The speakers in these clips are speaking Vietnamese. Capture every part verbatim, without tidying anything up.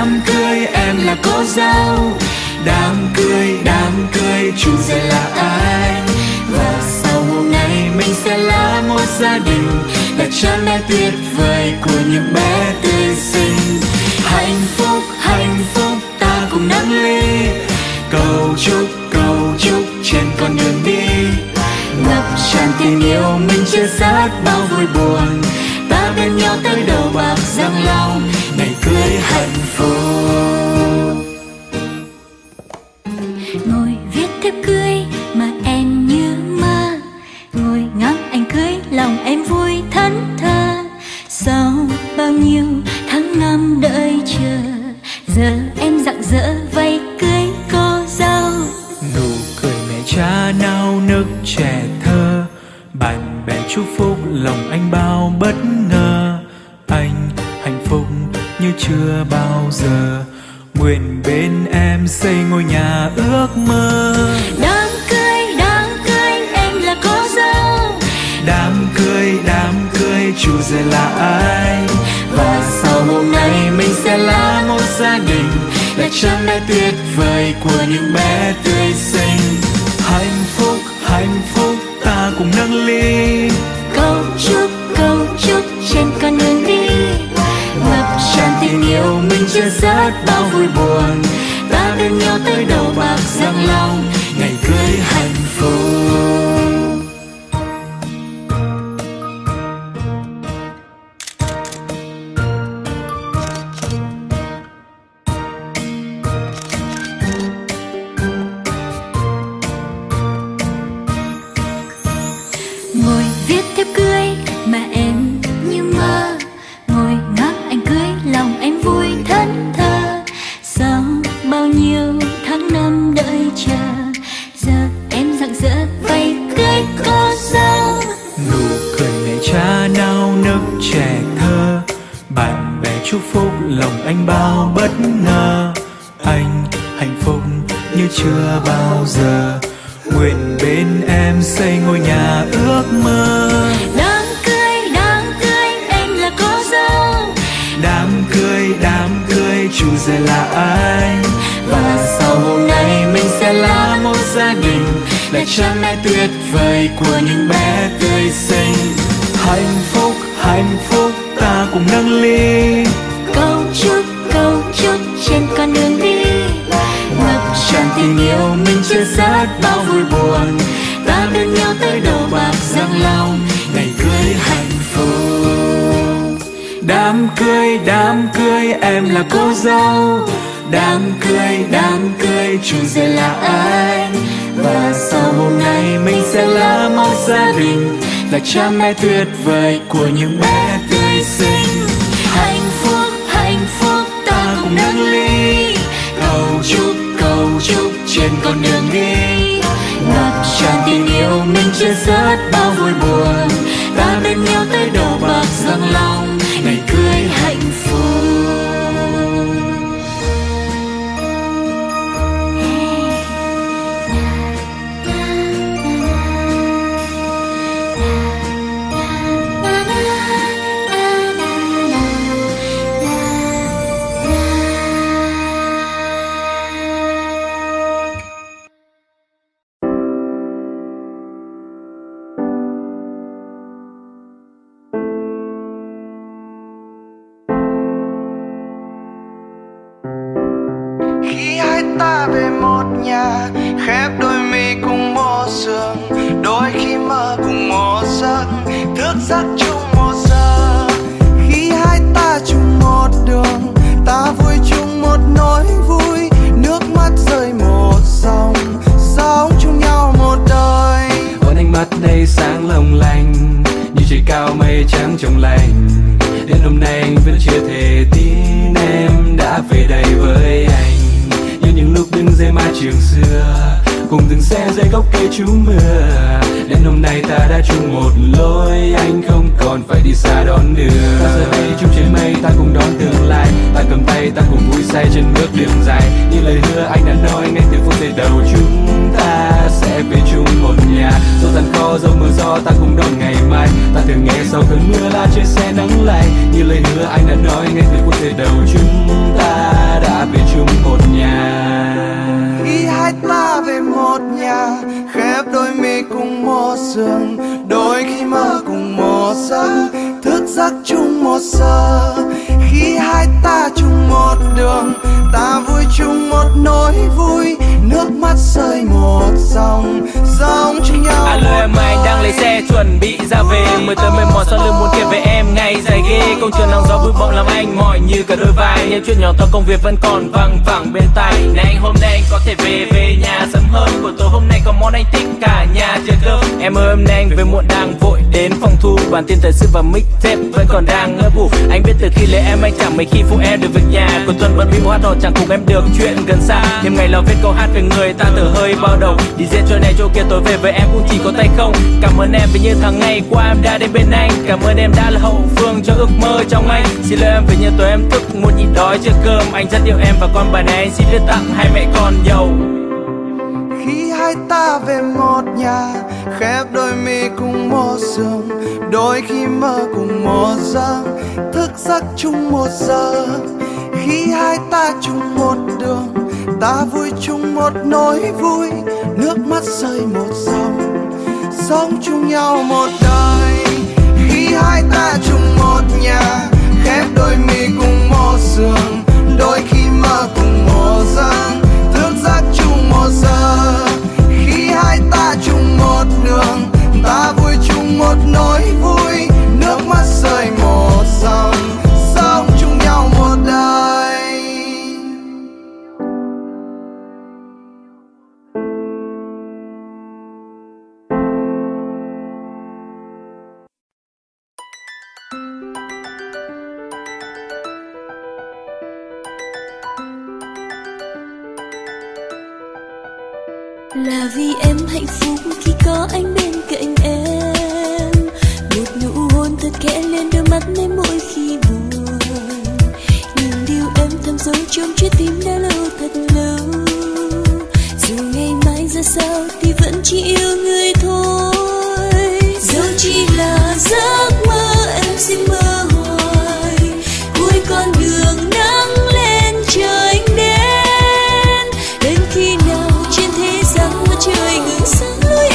đám cưới em là cô dâu. Đám cưới, đám cưới chủ rể là ai? Và sau hôm nay mình sẽ là một gia đình, là cha mẹ tuyệt vời của những bé tươi xinh. Hạnh phúc, hạnh phúc ta cùng nâng ly, cầu chúc, cầu chúc trên con đường đi. Ngập tràn tình yêu mình chia sẻ bao vui buồn, ta bên nhau tới đầu bạc răng long, ngày cưới hạnh phúc. Ngồi viết thiếp cưới mà em như mơ, ngồi ngắm anh cưới lòng em vui thẫn thờ. Sau bao nhiêu tháng năm đợi chờ, giờ em rạng rỡ vây cưới cô dâu. Nụ cười mẹ cha nao nức trẻ thơ, bạn bè chúc phúc lòng anh bao bất ngờ. Anh hạnh phúc như chưa bao giờ, nguyện bên em xây ngôi nhà ước mơ. Đám cưới, đám cưới em là cô dâu. Đám cưới, đám cưới chủ rể là ai? Và sau hôm nay mình sẽ là một gia đình, là cha mẹ tuyệt vời của những bé tươi xinh. Hạnh phúc, hạnh phúc ta cùng nâng ly, Cầu chúc, cầu chúc trên con đường đi. ngập tràn tình yêu mình chia sẻ bao vui buồn, ta bên nhau tới đầu bạc răng long, ngày cưới hạnh phúc. Ngồi viết thiếp cưới mà em như mơ, ngồi ngắm anh cưới lòng em vui thẫn thờ. Sau bao nhiêu tháng năm đợi chờ, giờ em rạng rỡ vây cưới cô dâu. Nụ cười mẹ cha nao nức trẻ thơ, bạn bè chúc phúc lòng anh bao bất ngờ. Anh hạnh phúc như chưa bao giờ, nguyện bên em xây ngôi nhà ước mơ. Đám cưới, đám cưới em là cô dâu. Đám cưới, đám cưới chủ rể là ai? Và sau hôm nay mình sẽ là một gia đình, là cha mẹ tuyệt vời của những bé tươi xinh. Hạnh phúc, hạnh phúc ta cùng nâng ly, Cầu chúc, cầu chúc trên con đường đi. ngập tràn tình yêu mình chia sẻ bao vui buồn, ta bên nhau tới đầu bạc răng long, ngày cưới hạnh phúc. Đám cưới, đám cưới em là cô dâu. Đám cưới, đám cưới chủ rể là ai? Và sau hôm nay mình sẽ là một gia đình, là cha mẹ tuyệt vời của những bé tươi xinh. Hạnh phúc, hạnh phúc ta cùng nâng ly, cầu chúc, cầu chúc trên con đường đi. Ngập tràn tình yêu mình chia sẻ bao vui buồn, ta bên nhau tới đầu bạc răng long, ngày cưới hạnh phúc. Khi hai ta về một nhà, khép đôi mi cùng một giường, đôi khi mơ cùng một giấc, thức giấc chung một giờ. Khi hai ta chung một đường, ta vui chung một nỗi vui, nước mắt rơi một dòng, sống chung nhau một đời. Còn ánh mắt đây sáng long lanh, như trời cao mây trắng trong lành. Đến hôm nay anh vẫn chưa thể tin em đã về đây với anh, như những lúc đứng dưới mái trường xưa, cùng từng xe dưới gốc cây trú mưa. Đến hôm nay ta đã chung một lối, anh không còn phải đi xa đón đưa. Ta giờ đây chung trên mây, ta cùng đón tương lai, ta cầm tay, ta cùng vui say trên bước đường dài. Như lời hứa anh đã nói ngay từ phút giây đầu, chúng ta sẽ về chung một nhà. Dẫu gian khó dẫu mưa gió, ta cùng đón ngày mai. Ta thường nghe sau cơn mưa là trời sẽ nắng lành. Như lời hứa anh đã nói ngay từ phút khởi đầu, chúng ta đã về chung một nhà. Khi hai ta về một nhà, khép đôi mi cùng một giường, đôi khi mơ cùng một giấc, thức giấc chung một giờ. Khi hai ta chung một đường, ta vui chung một nỗi vui, nước mắt rơi một dòng, dòng chung nhau. Alo em, anh đang lấy xe chuẩn bị ra về, mới tới mệt mỏi sau lưng muốn kể về em ngày dài ghê. Công trường nắng gió bụi bặm làm anh mỏi như cả đôi vai, những chuyện nhỏ to công việc vẫn còn văng vẳng bên tai. Này anh, hôm nay anh có thể về về nhà sớm hơn, buổi tối hôm nay có món anh thích cả nhà chờ cơm. Em ơi hôm nay anh về muộn đang vội đến phòng thu, bản tin thời sự và mixtape vẫn còn đang ngỡ ngủ. Anh biết từ khi lấy em anh chẳng mấy khi phụ em được việc nhà, cuối tuần bận bịu hát hò chẳng cùng em được chuyện gần xa. Đêm ngày lo viết câu hát về người ta thở hơi bao đầu, đi diễn chỗ này chỗ kia tối về với em cũng chỉ có tay không. Cảm ơn em vì những tháng ngày qua em đã đến bên anh, cảm ơn em đã là hậu phương cho ước mơ trong anh. Xin lỗi em vì nhiều tối em thức muốn nhịn đói chưa cơm, anh rất yêu em và con bà này anh xin viết tặng hai mẹ con giàu. Khi hai ta về một nhà, khép đôi mi cùng một giường, đôi khi mơ cùng một giấc, thức giấc chung một giờ. Khi hai ta chung một đường, ta vui chung một nỗi vui, nước mắt rơi một dòng, sống chung nhau một đời. Khi hai ta chung một nhà, khép đôi mi cùng một giường, đôi khi mơ cùng một giấc, thức giấc chung một giờ. Khi hai ta chung một đường, ta vui chung một nỗi vui, nước mắt rơi một dòng, sống chung nhau một đời. Là vì em hạnh phúc khi có anh bên cạnh em, một nụ hôn thật khẽ lên đôi mắt em mỗi khi buồn. Những điều em thầm giấu trong trái tim đã lâu thật lâu, dù ngày mai ra sao thì vẫn chỉ yêu người thôi. Dẫu chỉ là giấc mơ em xin mơ hoài, cuối con đường nắng lên trời đến. Đến khi nào trên thế gian mặt trời ngừng sáng lối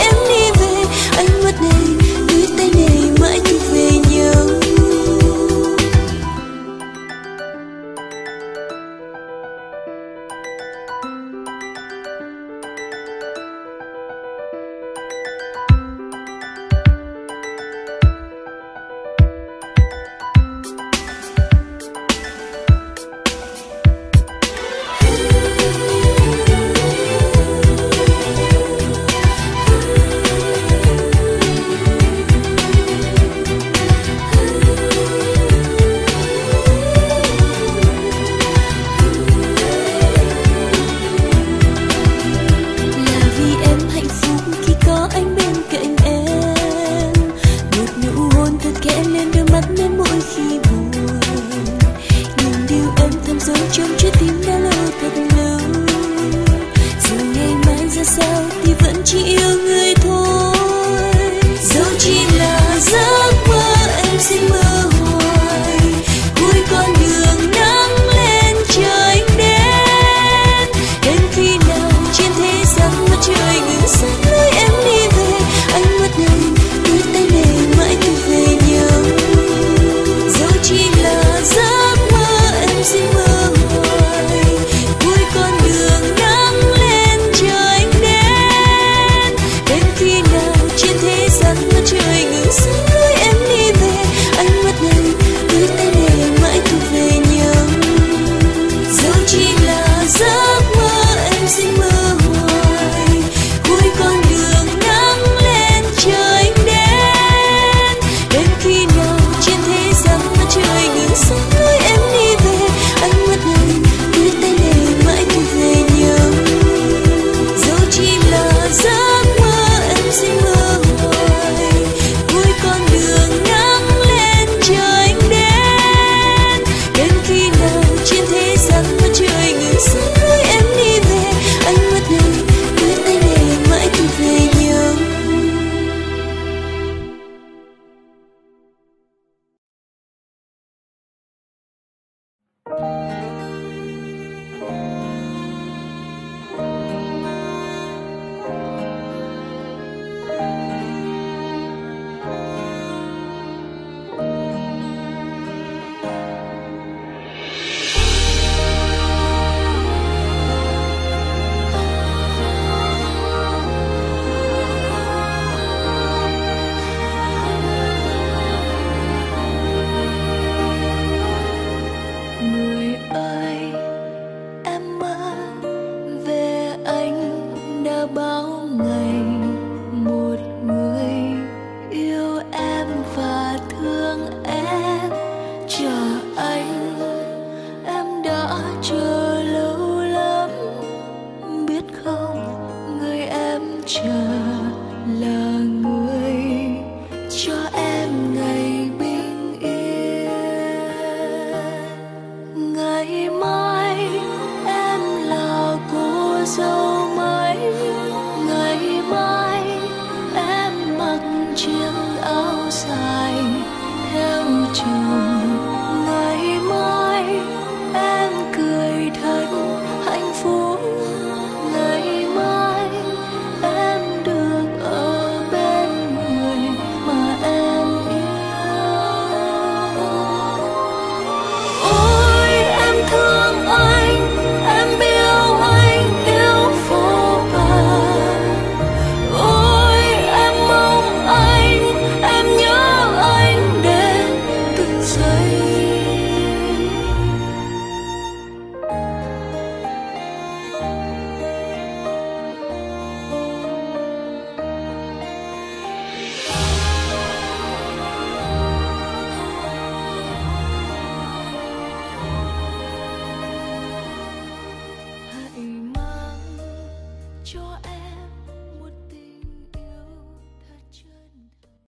cho em.